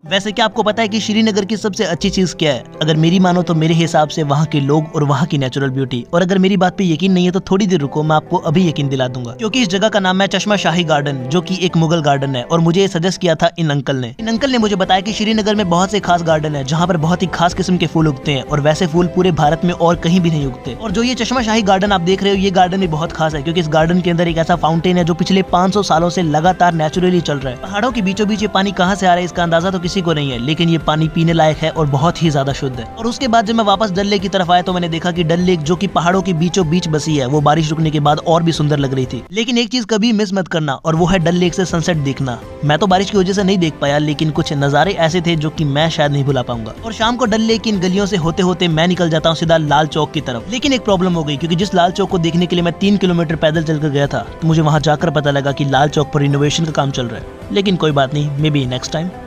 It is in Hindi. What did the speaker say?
वैसे क्या आपको पता है कि श्रीनगर की सबसे अच्छी चीज क्या है? अगर मेरी मानो तो मेरे हिसाब से वहाँ के लोग और वहाँ की नेचुरल ब्यूटी। और अगर मेरी बात पे यकीन नहीं है तो थोड़ी देर रुको, मैं आपको अभी यकीन दिला दूंगा। क्योंकि इस जगह का नाम है चश्मा शाही गार्डन, जो कि एक मुगल गार्डन है और मुझे ये सजेस्ट किया था इन अंकल ने। इन अंकल ने मुझे बताया कि श्रीनगर में बहुत से खास गार्डन है जहाँ पर बहुत ही खास किस्म के फूल उगते हैं और वैसे फूल पूरे भारत में और कहीं भी नहीं उगते। और जो ये चश्मा शाही गार्डन आप देख रहे हो, ये गार्डन भी बहुत खास है क्योंकि इस गार्डन के अंदर एक ऐसा फाउंटेन है जो पिछले 500 सालों से लगातार नेचुरली चल रहा है। पहाड़ों के बीचों बीच ये पानी कहाँ से आ रहा है इसका अंदाजा तो किसी को नहीं है, लेकिन ये पानी पीने लायक है और बहुत ही ज्यादा शुद्ध है। और उसके बाद जब मैं वापस डल लेक की तरफ आया तो मैंने देखा कि डल लेक जो कि पहाड़ों के बीचों बीच बसी है, वो बारिश रुकने के बाद और भी सुंदर लग रही थी। लेकिन एक चीज कभी मिस मत करना, और वो है डल लेक से सनसेट देखना। मैं तो बारिश की वजह से नहीं देख पाया, लेकिन कुछ नजारे ऐसे थे जो कि मैं शायद नहीं भुला पाऊंगा। और शाम को डल लेक की इन गलियों से होते होते मैं निकल जाता हूँ सीधा लाल चौक की तरफ। लेकिन एक प्रॉब्लम हो गई, क्योंकि जिस लाल चौक को देखने के लिए मैं 3 किलोमीटर पैदल चलकर गया था, तो मुझे वहां जाकर पता लगा कि लाल चौक पर रिनोवेशन का काम चल रहा है। लेकिन कोई बात नहीं, मे बी नेक्स्ट टाइम।